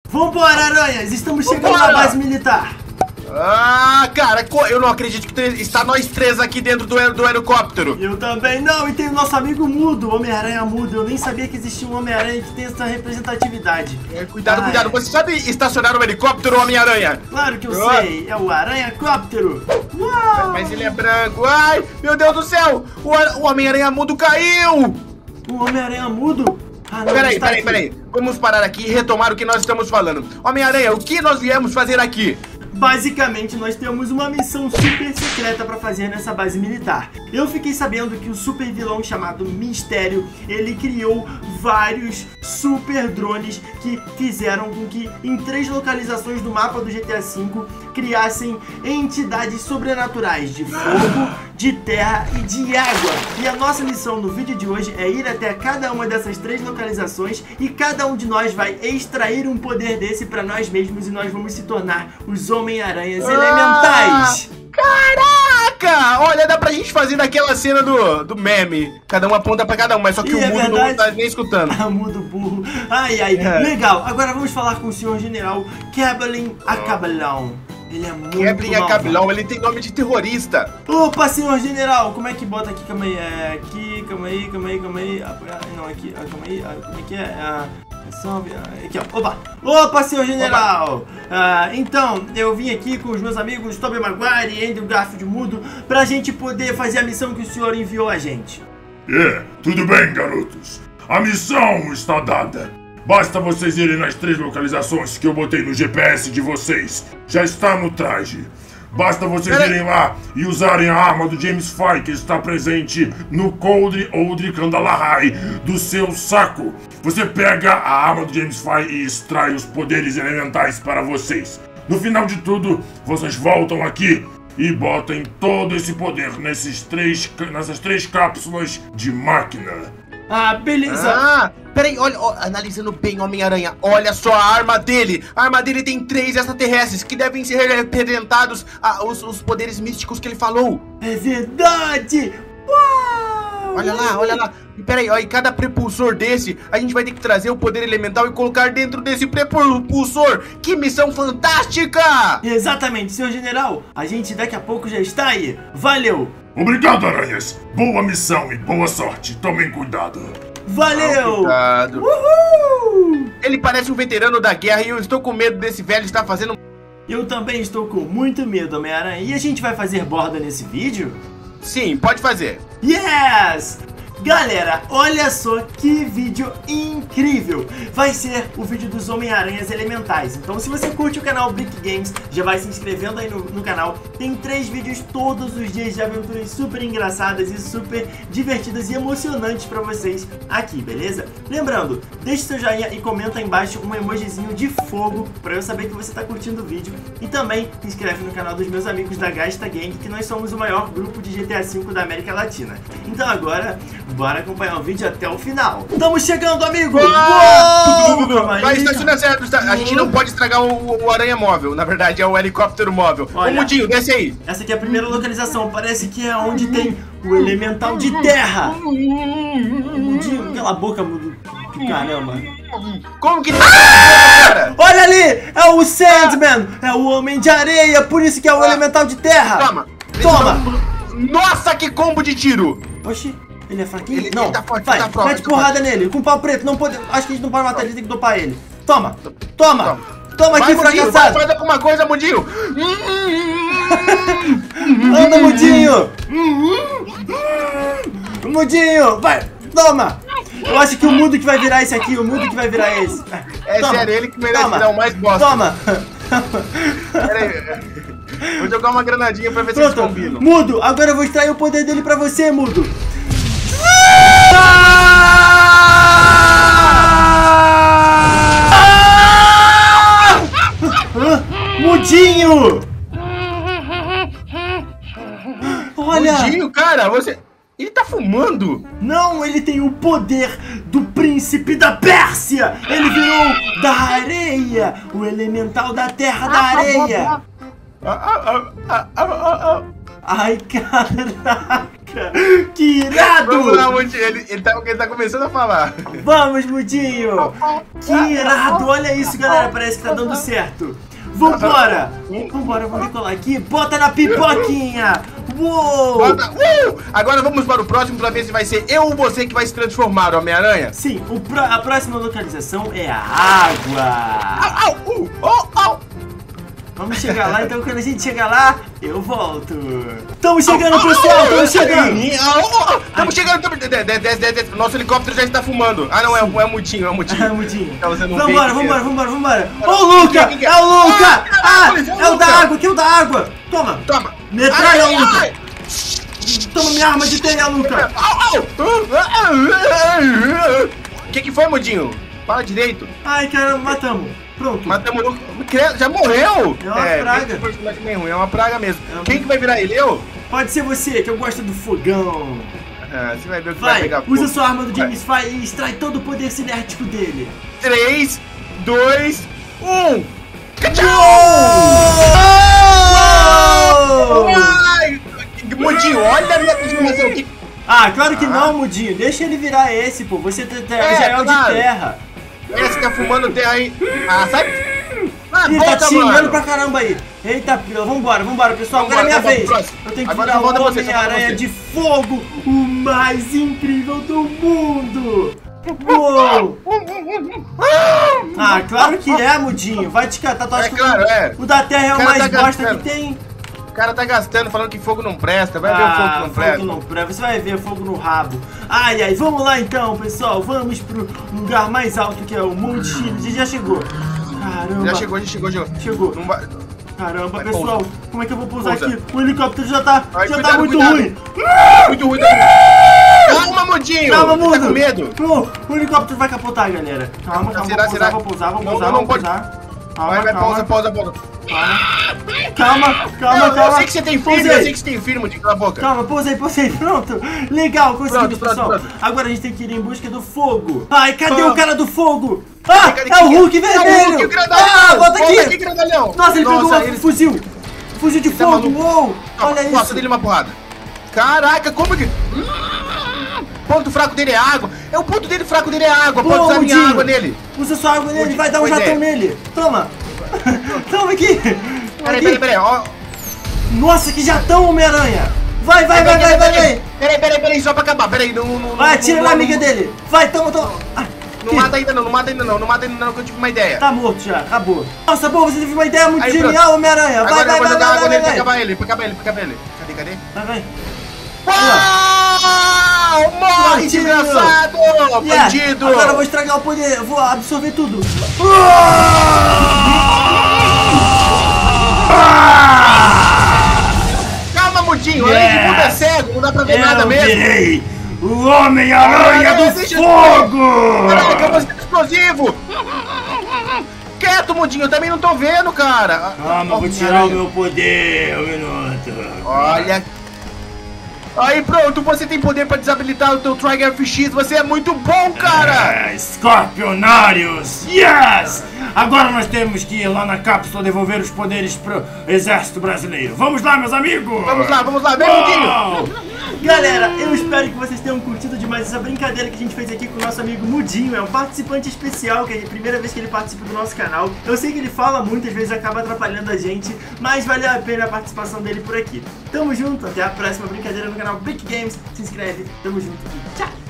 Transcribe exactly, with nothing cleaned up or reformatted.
Vambora, aranhas! Estamos chegando Vambora! na base militar! Ah, cara, eu não acredito que está nós três aqui dentro do, do helicóptero. Eu também não, e tem o nosso amigo mudo, Homem-Aranha mudo. Eu nem sabia que existia um Homem-Aranha que tem essa representatividade. É, cuidado, Ai. cuidado. Você sabe estacionar um helicóptero, Homem-Aranha? Claro que eu Ah. sei, é o Aranha-cóptero. Uau! Mas ele é branco. Ai, meu Deus do céu. O, o Homem-Aranha mudo caiu. O Homem-Aranha mudo? Ah, não, Peraí, está peraí, aqui. peraí. Vamos parar aqui e retomar o que nós estamos falando. Homem-Aranha, o que nós viemos fazer aqui? Basicamente, nós temos uma missão super secreta pra fazer nessa base militar. Eu fiquei sabendo que o super vilão chamado Mistério, ele criou vários super drones que fizeram com que em três localizações do mapa do G T A cinco criassem entidades sobrenaturais de fogo, de terra e de água. E a nossa missão no vídeo de hoje é ir até cada uma dessas três localizações e cada um de nós vai extrair um poder desse pra nós mesmos e nós vamos se tornar os Homem-Aranhas Ah! elementais. Caraca! Olha, dá pra gente fazer daquela cena do, do meme. Cada um aponta pra cada um, mas só que Ih, o é mundo não verdade. tá nem escutando. Ah, mudo burro. Ai, ai. É. Legal. Agora vamos falar com o senhor general Kevin Acabalão. Ele é muito Quebrem a malvado. Cabilão, ele tem nome de terrorista. Opa, senhor general, como é que bota aqui? Calma aí, é aqui, calma aí, calma aí, calma aí. Ah, não, aqui, ah, calma aí, ah, como é que é? Ah, é só, ah, aqui, ó, opa. Opa, senhor general. Ah, então, eu vim aqui com os meus amigos Tobey Maguire e Andrew Garfield Mudo pra gente poder fazer a missão que o senhor enviou a gente. É, tudo bem, garotos. A missão está dada. Basta vocês irem nas três localizações que eu botei no G P S de vocês. Já está no traje. Basta vocês Pera- irem lá e usarem a arma do James Fry que está presente no Coldre Oldre Kandalahai do seu saco. Você pega a arma do James Fry e extrai os poderes elementais para vocês. No final de tudo, vocês voltam aqui e botem todo esse poder nesses três, nessas três cápsulas de máquina. Ah, beleza. Ah, peraí, olha, ó, analisando bem Homem-Aranha, olha só a arma dele. A arma dele tem três extraterrestres que devem ser representados a, os, os poderes místicos que ele falou. É verdade. Uau. Olha lá, olha lá. E peraí, ó, e cada propulsor desse, a gente vai ter que trazer o poder elemental e colocar dentro desse propulsor. Que missão fantástica! Exatamente, senhor general. A gente daqui a pouco já está aí. Valeu. Obrigado, aranhas. Boa missão e boa sorte. Tomem cuidado. Valeu. Cuidado. Uhul. Ele parece um veterano da guerra e eu estou com medo desse velho estar fazendo... Eu também estou com muito medo, Homem-Aranha. E a gente vai fazer borda nesse vídeo? Sim, pode fazer. Yes! Galera, olha só que vídeo incrível! Vai ser o vídeo dos Homem-Aranhas Elementais. Então se você curte o canal Brick Games, já vai se inscrevendo aí no, no canal. Tem três vídeos todos os dias de aventuras super engraçadas e super divertidas e emocionantes pra vocês aqui, beleza? Lembrando, deixe seu joinha e comenta aí embaixo um emojizinho de fogo pra eu saber que você tá curtindo o vídeo. E também se inscreve no canal dos meus amigos da Gasta Gang, que nós somos o maior grupo de G T A cinco da América Latina. Então agora... bora acompanhar o vídeo até o final. Estamos chegando, amigo! Uou! Calma aí. Vai estacionar certo. está- A gente não pode estragar o, o aranha móvel. Na verdade, é o helicóptero móvel. Olha. Ô, Mudinho, desce aí. Essa aqui é a primeira localização. Parece que é onde tem o elemental de terra. Mudinho, cala a boca, Mudo. Caramba. Como que... cara? Olha ali! É o Sandman! É o Homem de Areia! Por isso que é o elemental de terra! Toma. Toma! Nossa, que combo de tiro. Oxi, ele é fraquinho? Ele- não, ele tá forte, vai, ele tá forte, mete ele tá porrada nele. Com pau preto, não pode... acho que a gente não pode matar ele, tem que dopar ele. Toma! Toma! Toma. Toma aqui, Vai, Mudinho, vai, fracassado! faz alguma coisa, Mudinho. Anda, Mudinho! Mudinho! Vai! Toma! Eu acho que o Mudo que vai virar esse aqui, o Mudo que vai virar esse. É Toma. sério, ele que merece Toma. dar o mais bosta. Toma! Pera aí. Vou jogar uma granadinha pra ver se eles Pronto! combinam. Mudo! Agora eu vou extrair o poder dele pra você, Mudo! Ah! Mudinho! Olha! Mudinho, cara, você... Ele tá fumando. Não, ele tem o poder do príncipe da Pérsia! Ele virou da areia! O elemental da terra da areia! Ah, ah, ah, ah, ah, ah. Ai, caraca. Que irado. Vamos lá, Mudinho. Ele, ele, tá, ele tá começando a falar. Vamos, Mudinho. Que irado. Olha isso, galera. Parece que tá dando certo. Vambora. Vambora, vamos decolar aqui. Bota na pipoquinha. Uou. Bota. Uh! Agora vamos para o próximo pra ver se vai ser eu ou você que vai se transformar, Homem-Aranha. Sim, o pro, a próxima localização é a água. Au, au, uh, oh, au. Vamos chegar lá, então quando a gente chegar lá, eu volto. Estamos chegando, pessoal, estamos chegando. Estamos chegando, estamos... Nosso helicóptero já está fumando. Ah, não, é, é o Mudinho, é o Mudinho. É o Mudinho. Então você não vambora, vê vambora, vambora, vambora. Ô, Ô, o Luca, quem que é? é o Luca. Ah, Ah, é o é o da Luca. água, aqui é o da água. Toma, Toma. metralha, Ai, Luca. ai. Toma minha arma de teia, Luca. Au, au. O que que foi, Mudinho? Fala direito. Ai, caramba, matamos. Pronto. Matamos o Luca. Já morreu? É uma praga. esse personagem meio ruim, é uma praga mesmo. É uma- Quem que vai virar ele? Eu? Pode ser você, que eu gosto do fogão. Ah, você vai ver o que vai, Vai, pegar usa fogo. sua arma do Vai. James Fry e extrai todo o poder cinético dele. três, dois, um. Uou! Ai, Mudinho, olha a minha transformação aqui. Ah, claro que Ah. não, Mudinho. Deixa ele virar esse, pô. Você te- te- É, já é o de claro. terra. Esse tá fumando terra aí. Ah, sai. Ah, Ih, tá volta, xingando mano. pra caramba aí. Eita, pila, vambora, vambora, pessoal. Agora é minha Vambora, vez. vamos pro próximo. Eu tenho que Agora virar volta o você, só Homem-Aranha você. de fogo, o mais incrível do mundo. Uou. Ah, claro que é, Mudinho. Vai te catar, tu acha É que claro, é. o da terra é o Cara, mais tá bosta gastando. que tem? O cara tá gastando, falando que fogo não presta. Vai ver o fogo que Ah, não fogo presta. não presta. Você vai ver fogo no rabo. Ai, ai, vamos lá então, pessoal. Vamos pro lugar mais alto que é o Monte Chile. Já chegou. Caramba. Já chegou, já chegou, chegou. Chegou. Não vai... Caramba, Vai, pessoal. pousa. Como é que eu vou pousar Pousa. aqui? O helicóptero já tá, Ai, já cuidado, tá muito cuidado. ruim. Muito ruim. Calma, Mudinho. Calma, Você mundo. tá com medo? Não, o helicóptero vai capotar, galera. Calma, calma. Será, vou será? pousar, vou pousar, vou Não, pousar, não, vou não pode. pousar. Calma, Vai, vai, calma, pausa, pausa, pausa. calma, calma, Eu, calma. eu sei que você tem firme, Pousei. eu sei que você tem firme, Mudinho. Cala a boca. Calma, pousei, pousei, pronto. Legal, conseguimos, Pronto, pronto, pessoal. pronto. Agora a gente tem que ir em busca do fogo. Ai, cadê Ah. o cara do fogo? Ah, Cadê, é o cadê? Hulk É o vermelho. Hulk, o grandalhão. Ah, bota Volta aqui. aqui, grandalhão. Nossa, ele pegou Nossa, um ele- fuzil. Fuzil de tá fogo, maluco. uou. Olha Nossa, isso. dele uma porrada. Caraca, como que... Ponto fraco dele é água. É o ponto dele fraco dele é água. Pode Pô, usar minha Mudinho. água nele. Usa sua água nele, Mudinho, vai dar um boa jatão ideia. nele. Toma. Toma aqui. Peraí, Aqui. peraí, peraí. Ó. Nossa, que jatão, Homem-Aranha. Vai, vai, vai, vai, vai, vai. Peraí, peraí, peraí, só pra acabar. Peraí, não. não Vai, não- atira não- na não- amiga dele. Vai, toma, toma. Ah, Não aqui. mata ainda não, não mata ainda não, não mata ainda não, que eu tive uma ideia. Tá morto já, acabou. Nossa, pô, você teve uma ideia muito Aí, genial, pronto. Homem-Aranha. Vai, Agora vai, eu vou vai, jogar vai, água vai, nele pra vai. acabar ele, pra acabar ele, pra acabar ele. Cadê, cadê? Vai, vai. Uau! Morre, Prontinho. desgraçado! Yeah. Bandido! Agora eu vou estragar o poder, eu vou absorver tudo. Calma, Mudinho, além de tudo é cego, não dá pra ver nada Eu mesmo. virei o Homem-Aranha do Deixa- Fogo! Caraca, você é explosivo! Quieto, Mudinho, eu também não tô vendo, cara. Calma, vou tirar o meu poder, um minuto. Olha. Aí pronto, você tem poder pra desabilitar o teu Trigger F X, você é muito bom, cara! É, Scorpionários! Yes! Agora nós temos que ir lá na cápsula devolver os poderes pro exército brasileiro. Vamos lá, meus amigos! Vamos lá, vamos lá, vem, Mudinho! Uou! Galera, eu espero que vocês tenham curtido demais essa brincadeira que a gente fez aqui com o nosso amigo Mudinho. É um participante especial, que é a primeira vez que ele participa do nosso canal. Eu sei que ele fala muito, às vezes acaba atrapalhando a gente, mas valeu a pena a participação dele por aqui. Tamo junto, até a próxima brincadeira no canal Brick Games. Se inscreve, tamo junto e tchau!